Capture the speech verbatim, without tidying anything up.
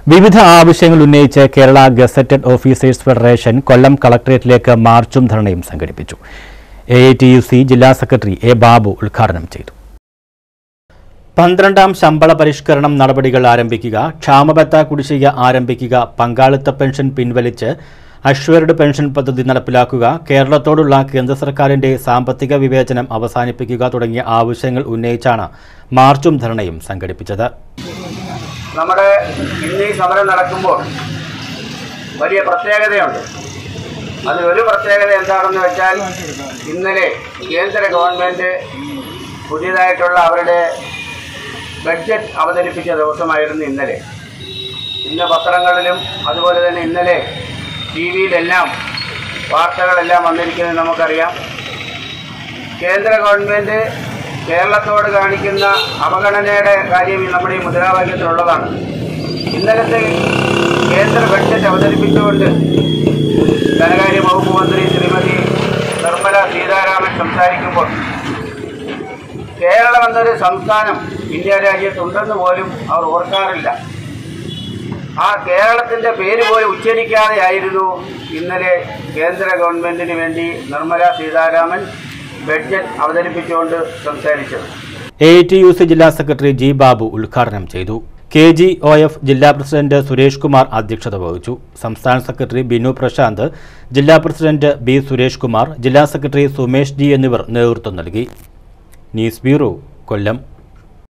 വിവിധ ആവശ്യങ്ങൾ ഉന്നയിച്ച് Kerala gazetted officers federation Kollam കളക്ടറേറ്റിലേക്ക് മാർച്ചും ധർണയും സംഘടിപ്പിച്ചു. A I T U C ജില്ലാ സെക്രട്ടറി എ ബാബു ഉദ്ഘാടനം ചെയ്തു. പന്ത്രണ്ടാം ശമ്പള പരിഷ്കരണം നടപടികൾ ആരംഭിക്കുക, ക്ഷാമബത്ത കുടിശ്ശിക ആരംഭിക്കുക, പങ്കാളിത്ത പെൻഷൻ പിൻവലിച്ച് അഷ്വേർഡ് പെൻഷൻ പദ്ധതി നടപ്പിലാക്കുക, കേരളത്തോടുള്ള കേന്ദ്ര സർക്കാരിന്റെ സാമ്പത്തിക വിവേചനം അവസാനിപ്പിക്കുക തുടങ്ങിയ ആവശ്യങ്ങൾ ഉന്നയിച്ചാണ് മാർച്ചും ധർണയും സംഘടിപ്പിച്ചത്. നമ്മുടെ ഇന്ന് ഈ സമരം നടക്കുമ്പോൾ വലിയ പ്രത്യേകതയുണ്ട്. അതിലൊരു പ്രത്യേകത എന്താണെന്ന് വെച്ചാൽ, ഇന്നലെ കേന്ദ്ര ഗവൺമെൻറ് പുതിയതായിട്ടുള്ള അവരുടെ ബഡ്ജറ്റ് അവതരിപ്പിച്ച ദിവസമായിരുന്നു ഇന്നലെ. ഇന്ന് പത്രങ്ങളിലും അതുപോലെ തന്നെ ഇന്നലെ ടി വിയിലെല്ലാം വാർത്തകളെല്ലാം വന്നിരിക്കുന്നത് നമുക്കറിയാം. കേന്ദ്ര ഗവൺമെൻറ് കേരളത്തോട് കാണിക്കുന്ന അവഗണനയുടെ കാര്യം നമ്മുടെ ഈ മുദ്രാവാക്യത്തിലുള്ളതാണ്. ഇന്നലത്തെ കേന്ദ്ര ബഡ്ജറ്റ് അവതരിപ്പിച്ചുകൊണ്ട് ധനകാര്യ വകുപ്പ് മന്ത്രി ശ്രീമതി നിർമ്മല സീതാരാമൻ സംസാരിക്കുമ്പോൾ കേരളം എന്നൊരു സംസ്ഥാനം ഇന്ത്യ രാജ്യത്തുണ്ടെന്ന് പോലും അവർ ഓർക്കാറില്ല. ആ കേരളത്തിൻ്റെ പേര് പോലും ഉച്ചരിക്കാതെയായിരുന്നു ഇന്നലെ കേന്ദ്ര ഗവൺമെൻറ്റിന് വേണ്ടി നിർമ്മല സീതാരാമൻ ബഡ്ജറ്റ് അവതരിപ്പിച്ചുകൊണ്ട് സംസാരിച്ചത്. A I T U C ജില്ലാ സെക്രട്ടറി ജി ബാബു ഉദ്ഘാടനം ചെയ്തു. കെ ജി ഒ എഫ് ജില്ലാ പ്രസിഡന്റ് സുരേഷ് കുമാർ അധ്യക്ഷത വഹിച്ചു. സംസ്ഥാന സെക്രട്ടറി ബിനു പ്രശാന്ത്, ജില്ലാ പ്രസിഡന്റ് ബി സുരേഷ് കുമാർ, ജില്ലാ സെക്രട്ടറി സുമേഷ് ജി എന്നിവർ നേതൃത്വം നൽകി. ന്യൂസ് ബ്യൂറോ, കൊല്ലം.